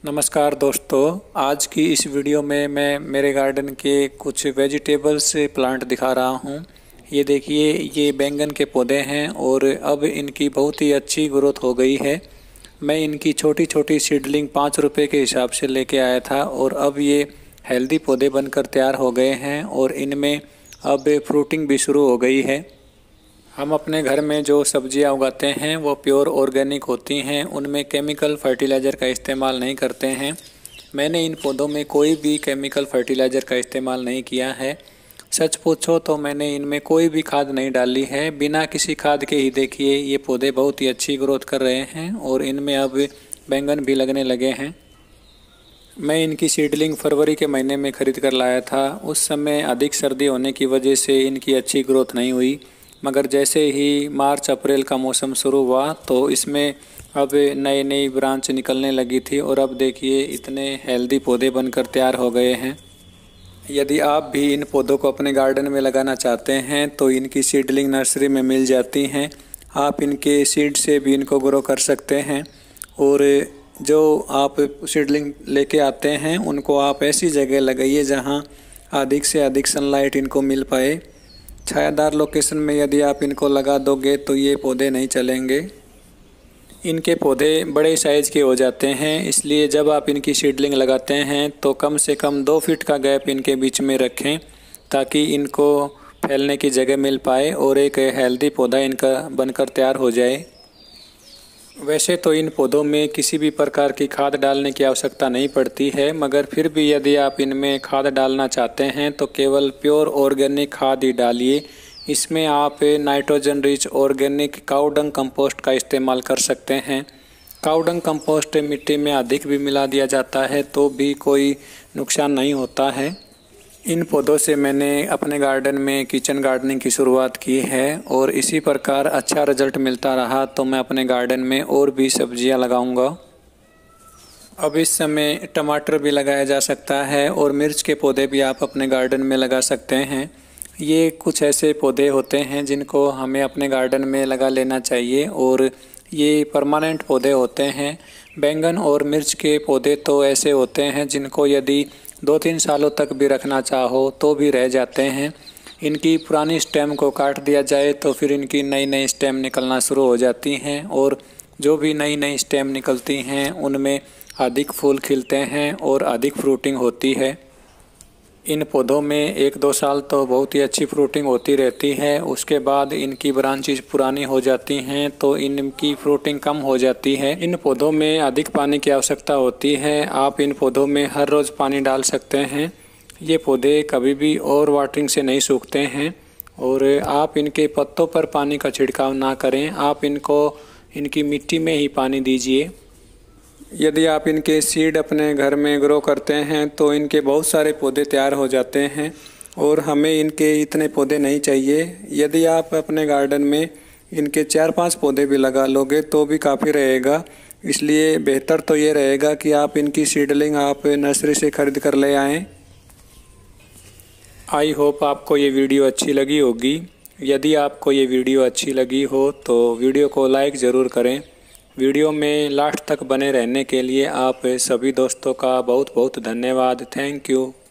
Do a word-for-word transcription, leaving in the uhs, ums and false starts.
नमस्कार दोस्तों, आज की इस वीडियो में मैं मेरे गार्डन के कुछ वेजिटेबल्स प्लांट दिखा रहा हूँ। ये देखिए, ये बैंगन के पौधे हैं और अब इनकी बहुत ही अच्छी ग्रोथ हो गई है। मैं इनकी छोटी छोटी सीडलिंग पाँच रुपये के हिसाब से लेके आया था और अब ये हेल्दी पौधे बनकर तैयार हो गए हैं और इनमें अब फ्रूटिंग भी शुरू हो गई है। हम अपने घर में जो सब्जियां उगाते हैं वो प्योर ऑर्गेनिक होती हैं, उनमें केमिकल फर्टिलाइज़र का इस्तेमाल नहीं करते हैं। मैंने इन पौधों में कोई भी केमिकल फर्टिलाइज़र का इस्तेमाल नहीं किया है। सच पूछो तो मैंने इनमें कोई भी खाद नहीं डाली है। बिना किसी खाद के ही देखिए ये पौधे बहुत ही अच्छी ग्रोथ कर रहे हैं और इनमें अब बैंगन भी लगने लगे हैं। मैं इनकी सीडलिंग फरवरी के महीने में ख़रीद कर लाया था। उस समय अधिक सर्दी होने की वजह से इनकी अच्छी ग्रोथ नहीं हुई, मगर जैसे ही मार्च अप्रैल का मौसम शुरू हुआ तो इसमें अब नई नई ब्रांच निकलने लगी थी और अब देखिए इतने हेल्दी पौधे बनकर तैयार हो गए हैं। यदि आप भी इन पौधों को अपने गार्डन में लगाना चाहते हैं तो इनकी सीडलिंग नर्सरी में मिल जाती हैं। आप इनके सीड से भी इनको ग्रो कर सकते हैं और जो आप सीडलिंग लेके आते हैं उनको आप ऐसी जगह लगाइए जहां अधिक से अधिक सनलाइट इनको मिल पाए। छायादार लोकेशन में यदि आप इनको लगा दोगे तो ये पौधे नहीं चलेंगे। इनके पौधे बड़े साइज़ के हो जाते हैं, इसलिए जब आप इनकी सीडलिंग लगाते हैं तो कम से कम दो फीट का गैप इनके बीच में रखें ताकि इनको फैलने की जगह मिल पाए और एक हेल्दी पौधा इनका बनकर तैयार हो जाए। वैसे तो इन पौधों में किसी भी प्रकार की खाद डालने की आवश्यकता नहीं पड़ती है, मगर फिर भी यदि आप इनमें खाद डालना चाहते हैं तो केवल प्योर ऑर्गेनिक खाद ही डालिए। इसमें आप nitrogen rich organic cowdung compost का इस्तेमाल कर सकते हैं। काउडंग कंपोस्ट मिट्टी में अधिक भी मिला दिया जाता है तो भी कोई नुकसान नहीं होता है। इन पौधों से मैंने अपने गार्डन में किचन गार्डनिंग की शुरुआत की है और इसी प्रकार अच्छा रिजल्ट मिलता रहा तो मैं अपने गार्डन में और भी सब्जियां लगाऊंगा। अब इस समय टमाटर भी लगाया जा सकता है और मिर्च के पौधे भी आप अपने गार्डन में लगा सकते हैं। ये कुछ ऐसे पौधे होते हैं जिनको हमें अपने गार्डन में लगा लेना चाहिए और ये परमानेंट पौधे होते हैं। बैंगन और मिर्च के पौधे तो ऐसे होते हैं जिनको यदि दो तीन सालों तक भी रखना चाहो तो भी रह जाते हैं। इनकी पुरानी स्टेम को काट दिया जाए तो फिर इनकी नई नई स्टेम निकलना शुरू हो जाती हैं और जो भी नई नई स्टेम निकलती हैं उनमें अधिक फूल खिलते हैं और अधिक फ्रूटिंग होती है। इन पौधों में एक दो साल तो बहुत ही अच्छी फ्रूटिंग होती रहती है, उसके बाद इनकी ब्रांचेज पुरानी हो जाती हैं तो इनकी फ्रूटिंग कम हो जाती है। इन पौधों में अधिक पानी की आवश्यकता होती है। आप इन पौधों में हर रोज़ पानी डाल सकते हैं। ये पौधे कभी भी ओवर वाटरिंग से नहीं सूखते हैं और आप इनके पत्तों पर पानी का छिड़काव ना करें, आप इनको इनकी मिट्टी में ही पानी दीजिए। यदि आप इनके सीड अपने घर में ग्रो करते हैं तो इनके बहुत सारे पौधे तैयार हो जाते हैं और हमें इनके इतने पौधे नहीं चाहिए। यदि आप अपने गार्डन में इनके चार पांच पौधे भी लगा लोगे तो भी काफ़ी रहेगा। इसलिए बेहतर तो ये रहेगा कि आप इनकी सीडलिंग आप नर्सरी से ख़रीद कर ले आएँ। आई होप आपको ये वीडियो अच्छी लगी होगी। यदि आपको ये वीडियो अच्छी लगी हो तो वीडियो को लाइक ज़रूर करें। वीडियो में लास्ट तक बने रहने के लिए आप सभी दोस्तों का बहुत बहुत धन्यवाद। Thank you.